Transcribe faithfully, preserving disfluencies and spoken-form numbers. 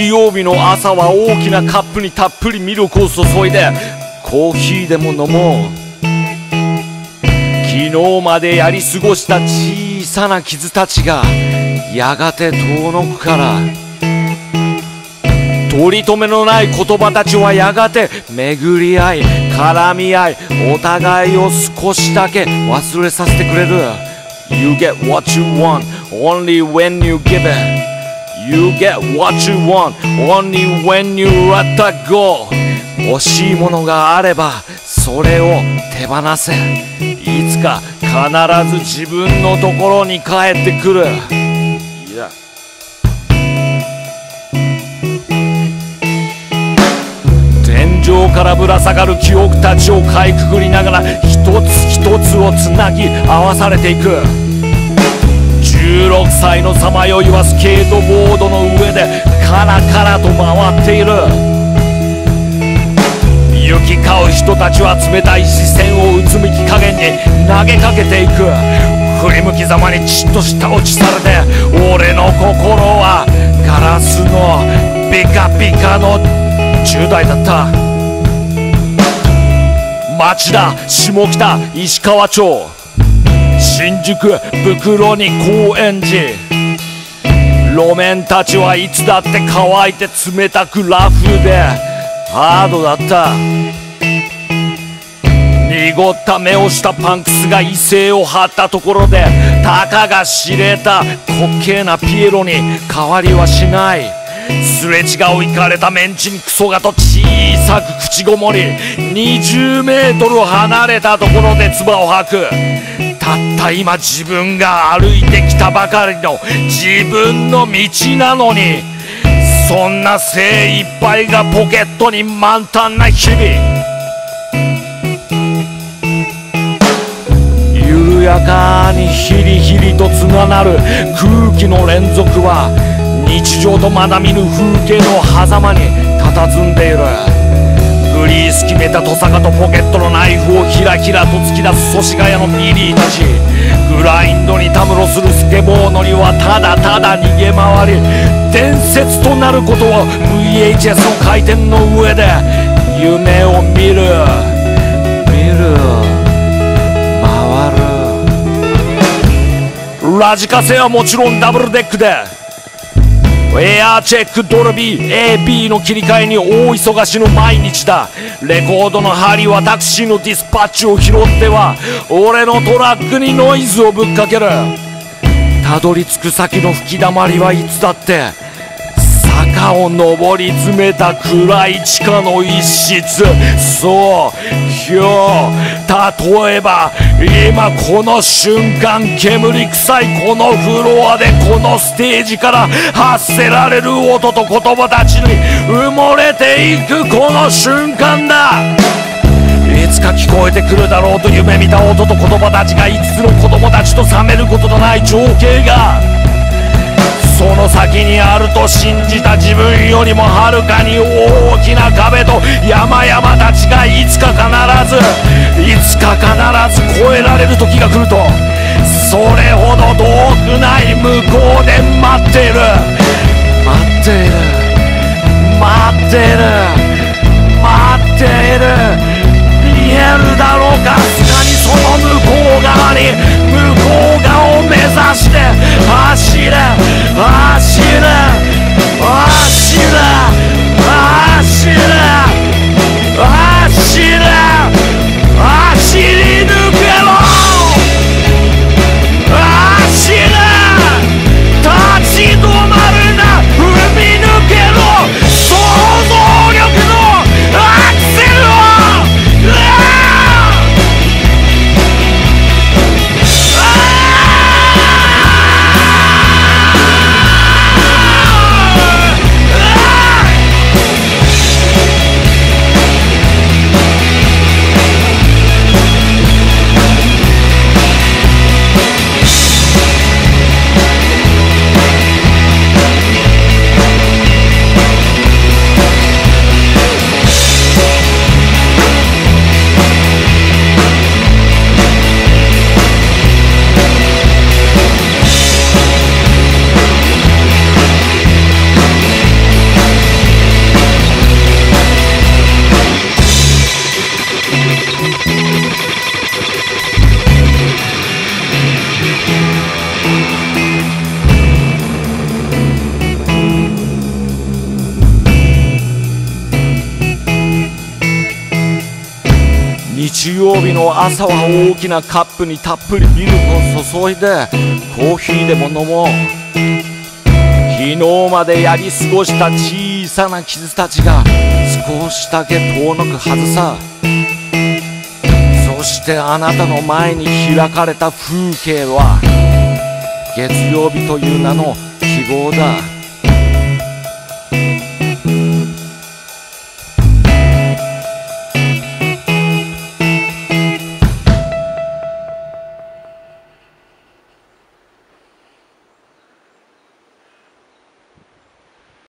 水曜日の朝は大きなカップにたっぷりミルクを注いでコーヒーでも飲もう。昨日までやり過ごした小さな傷たちがやがて遠のくから、取り留めのない言葉たちはやがて巡り合い絡み合い、お互いを少しだけ忘れさせてくれる。 You get what you want only when you give it. You get what you want only when you let that go. 欲しいものがあればそれを手放せ。いつか必ず自分のところに帰ってくる。いや、天井からぶら下がる記憶たちをかいくぐりながら一つ一つをつなぎ合わされていく。じゅうろくさいのさまよいはスケートボードの上でカラカラと回っている。行き交う人たちは冷たい視線をうつむき加減に投げかけていく。振り向きざまにじっと舌打ちされて、俺の心はガラスのピカピカのじゅう代だった。町田、下北、石川町、新宿、袋に高円寺。路面たちはいつだって乾いて冷たくラフでハードだった。濁った目をしたパンクスが威勢を張ったところで、たかが知れた滑稽なピエロに変わりはしない。すれ違うイかれたメンチにクソガと小さく口ごもり、にじゅうメートル離れたところで唾を吐く。たった今自分が歩いてきたばかりの自分の道なのに、そんな精一杯がポケットに満タンな日々。緩やかにヒリヒリと連なる空気の連続は日常とまだ見ぬ風景の狭間に佇んでいる。グリース決めたトサカとポケットのナイフをひらひらと突き出す祖師ヶ谷のビリーたち。グラインドにたむろするスケボー乗りはただただ逃げ回り、伝説となることを ブイエイチエス の回転の上で夢を見る見る回る。ラジカセはもちろんダブルデックでエアーチェックドルビー エービー の切り替えに大忙しの毎日だ。レコードの針はタクシーのディスパッチを拾っては俺のトラックにノイズをぶっかける。たどり着く先の吹きだまりはいつだって坂を上り詰めた暗い地下の一室。そう、今日、例えば今この瞬間、煙臭いこのフロアでこのステージから発せられる音と言葉たちに埋もれていくこの瞬間だ。いつか聞こえてくるだろうと夢見た音と言葉たちがいつつの子供たちと冷めることのない情景がその先にあると信じた自分よりもはるかに大きな壁と山々たちがいつか必ずいつか必ず越えられる時が来ると、それほど遠くない向こうで待っている待っている待っている待っている。見えるだろうか、すかにその向こう側に向こう側を目指して走れ走れ走れ走れ走れ走り抜けろ走れ立ち止まるな踏み抜けろ想像力のアクセルを日曜日の朝は大きなカップにたっぷりミルクを注いでコーヒーでも飲もう。昨日までやり過ごした小さな傷たちが少しだけ遠のくはずさ。そしてあなたの前に開かれた風景は月曜日という名の希望だ。